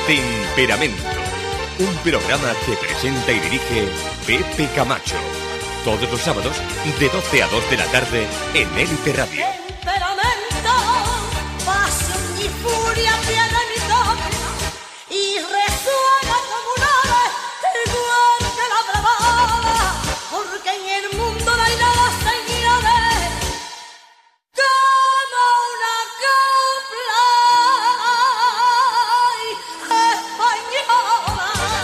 Temperamento, un programa que presenta y dirige Pepe Camacho. Todos los sábados de 12 a 2 de la tarde en Élite Radio. Temperamento, pasión y furia tiene mi toque y resuena como un ave igual que la bravada, porque en el mundo no hay nada señalable como una copla española.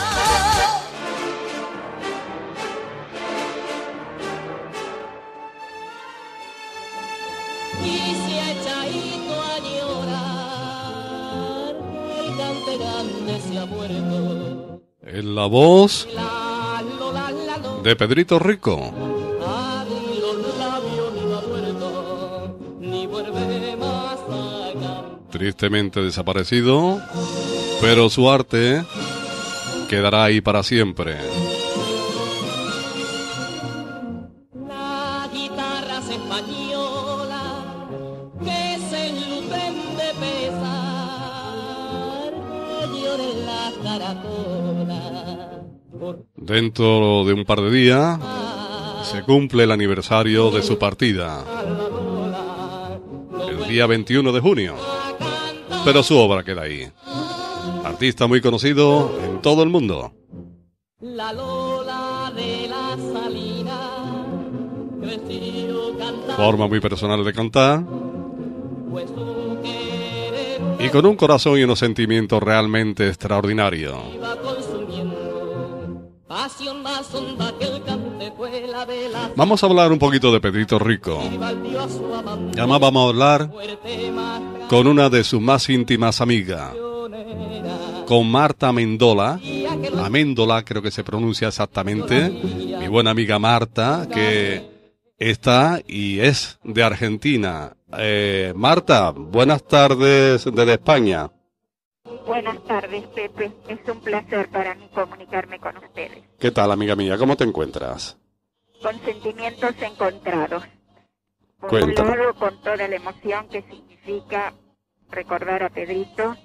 Y si echadito a llorar, el cante grande se ha muerto. En la voz de Pedrito Rico. Abre los labios ni va muerto, ni vuelve más a cantar. Tristemente desaparecido, pero su arte quedará ahí para siempre. Las guitarras españolas que se enluten de pesar, lloren las caracolas. Dentro de un par de días se cumple el aniversario de su partida, el día 21 de junio, pero su obra queda ahí. Artista muy conocido en todo el mundo. La Lola de la Salina creció cantando, Forma muy personal de cantar pues su querer y con un corazón y unos sentimientos realmente extraordinarios. iba consumiendo, pasión más honda que el cantejuela de la Vamos a hablar un poquito de Pedrito Rico. dio a su amante Y además vamos a hablar fuerte más con una de sus más íntimas amigas, con Marta Amendola. Amendola creo que se pronuncia exactamente. Mi buena amiga Marta, que está y es de Argentina. Marta, buenas tardes desde España. Buenas tardes, Pepe. Es un placer para mí comunicarme con ustedes. ¿Qué tal, amiga mía? ¿Cómo te encuentras? Con sentimientos encontrados. Por Cuéntame. un lado, con toda la emoción que significa recordar a Pedrito,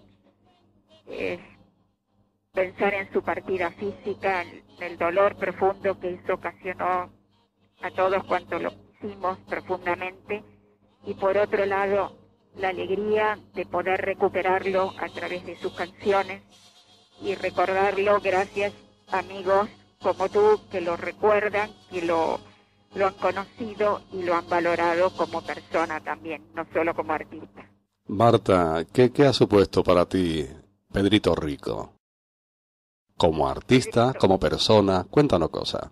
pensar en su partida física, en el dolor profundo que eso ocasionó a todos cuantos lo hicimos profundamente, y por otro lado, la alegría de poder recuperarlo a través de sus canciones y recordarlo gracias a amigos como tú que lo recuerdan, que lo han conocido y lo han valorado como persona también, no solo como artista. Marta, ¿qué ha supuesto para ti Pedrito Rico? Como artista, como persona, cuéntanos cosas.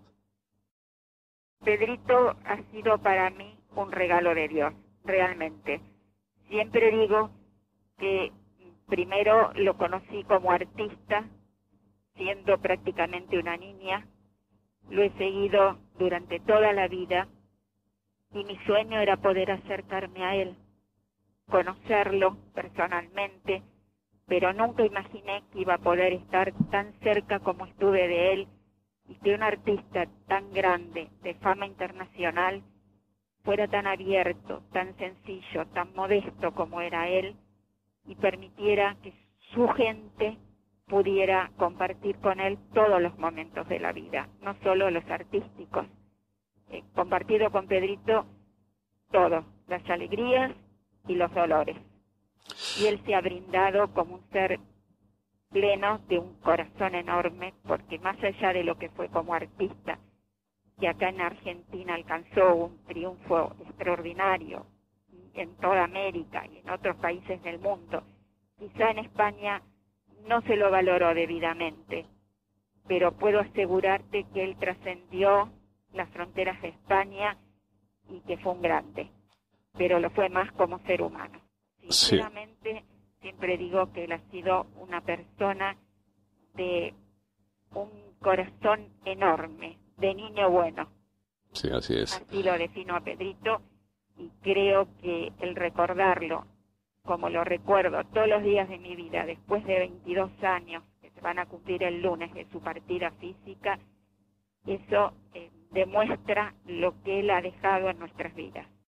Pedrito ha sido para mí un regalo de Dios, realmente. Siempre digo que primero lo conocí como artista, siendo prácticamente una niña. Lo he seguido durante toda la vida y mi sueño era poder acercarme a él, conocerlo personalmente, pero nunca imaginé que iba a poder estar tan cerca como estuve de él y que un artista tan grande, de fama internacional, fuera tan abierto, tan sencillo, tan modesto como era él y permitiera que su gente pudiera compartir con él todos los momentos de la vida, no solo los artísticos. Compartido con Pedrito todo, las alegrías y los dolores. Y él se ha brindado como un ser pleno de un corazón enorme, porque más allá de lo que fue como artista, que acá en Argentina alcanzó un triunfo extraordinario en toda América y en otros países del mundo, quizá en España no se lo valoró debidamente, pero puedo asegurarte que él trascendió las fronteras de España y que fue un grande, pero lo fue más como ser humano. Sinceramente, siempre digo que él ha sido una persona de un corazón enorme, de niño bueno. Sí, así es. Así lo defino a Pedrito y creo que el recordarlo, como lo recuerdo todos los días de mi vida, después de 22 años, que se van a cumplir el lunes de su partida física, eso demuestra lo que él ha dejado en nuestras vidas.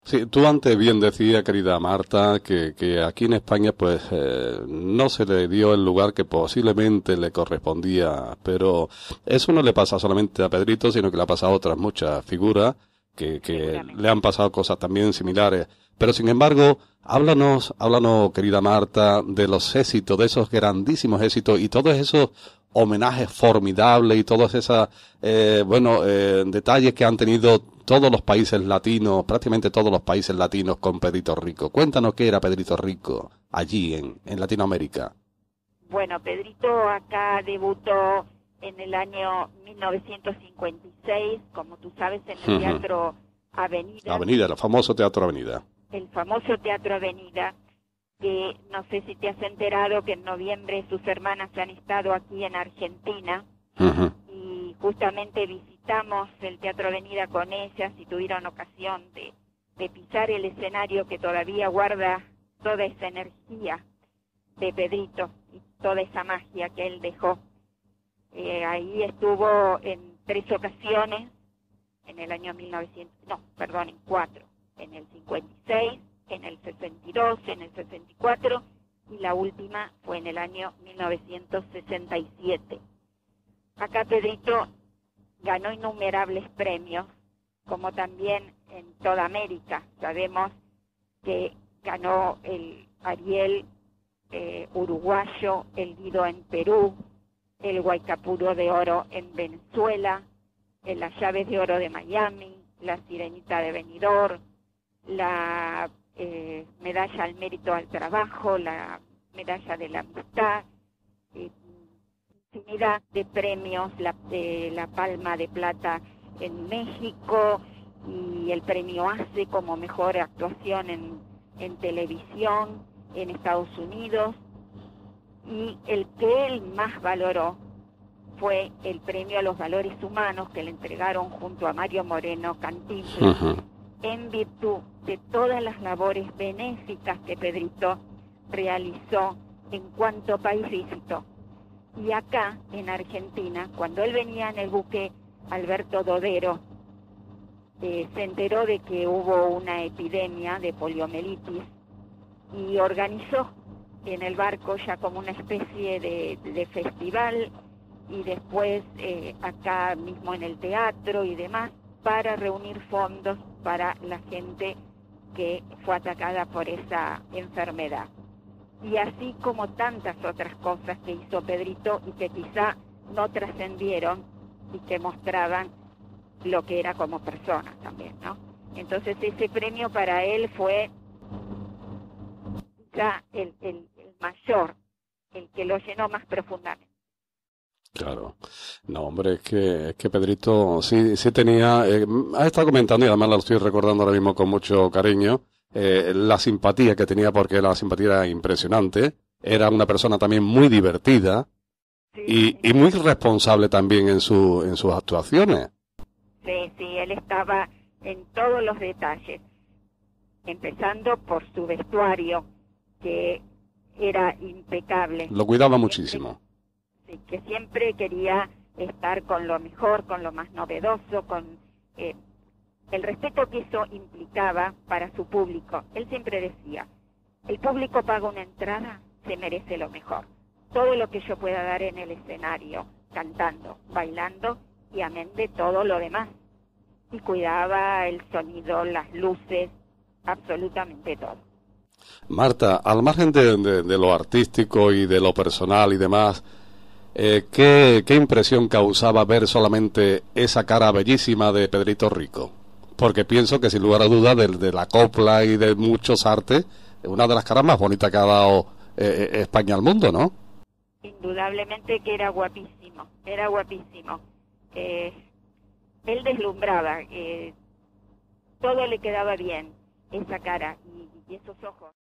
Sí, tú antes bien decías, querida Marta, que aquí en España pues no se le dio el lugar que posiblemente le correspondía, pero eso no le pasa solamente a Pedrito, sino que le ha pasado a otras muchas figuras que le han pasado cosas también similares. Pero sin embargo, háblanos, querida Marta, de los éxitos, de esos grandísimos éxitos y todos esos homenajes formidables y todos esos, detalles que han tenido todos los países latinos, prácticamente todos los países latinos con Pedrito Rico. Cuéntanos qué era Pedrito Rico allí en Latinoamérica. Bueno, Pedrito acá debutó en el año 1956, como tú sabes, en el Teatro Avenida. Avenida, el famoso Teatro Avenida. El famoso Teatro Avenida, que no sé si te has enterado que en noviembre sus hermanas han estado aquí en Argentina y justamente visitamos el Teatro Avenida con ellas y tuvieron ocasión de pisar el escenario que todavía guarda toda esa energía de Pedrito y toda esa magia que él dejó. Ahí estuvo en 3 ocasiones, en el año en 4, en el 56, en el 62, en el 64 y la última fue en el año 1967. Acá Pedrito ganó innumerables premios, como también en toda América. Sabemos que ganó el Ariel uruguayo, el Guido en Perú, el Guaycapuro de Oro en Venezuela, las Llaves de Oro de Miami, la Sirenita de Benidorm, la Medalla al Mérito al Trabajo, la Medalla de la Amistad, infinidad de premios, la Palma de Plata en México y el premio ACE como mejor actuación en televisión en Estados Unidos, y el que él más valoró fue el premio a los valores humanos que le entregaron junto a Mario Moreno Cantinflas, en virtud de todas las labores benéficas que Pedrito realizó en cuanto país visitó. Y acá, en Argentina, cuando él venía en el buque Alberto Dodero, se enteró de que hubo una epidemia de poliomielitis y organizó en el barco ya como una especie de festival y después acá mismo en el teatro y demás para reunir fondos para la gente que fue atacada por esa enfermedad. Y así como tantas otras cosas que hizo Pedrito y que quizá no trascendieron y que mostraban lo que era como persona también, ¿no? Entonces ese premio para él fue quizá el mayor, el que lo llenó más profundamente. Claro. No, hombre, es que Pedrito sí tenía, ha estado comentando y además lo estoy recordando ahora mismo con mucho cariño, la simpatía que tenía, porque la simpatía era impresionante, era una persona también muy divertida y muy responsable también en sus actuaciones. Sí, él estaba en todos los detalles, empezando por su vestuario, que era impecable. Lo cuidaba muchísimo. Sí, que siempre quería estar con lo mejor, con lo más novedoso, con el respeto que eso implicaba para su público. Él siempre decía, el público paga una entrada, se merece lo mejor. Todo lo que yo pueda dar en el escenario, cantando, bailando y amén de todo lo demás. Y cuidaba el sonido, las luces, absolutamente todo. Marta, al margen de lo artístico y de lo personal y demás, ¿qué impresión causaba ver solamente esa cara bellísima de Pedrito Rico? Porque pienso que sin lugar a dudas de la copla y de muchos artes, es una de las caras más bonitas que ha dado España al mundo, ¿no? Indudablemente que era guapísimo. Él deslumbraba, todo le quedaba bien, esa cara y esos ojos.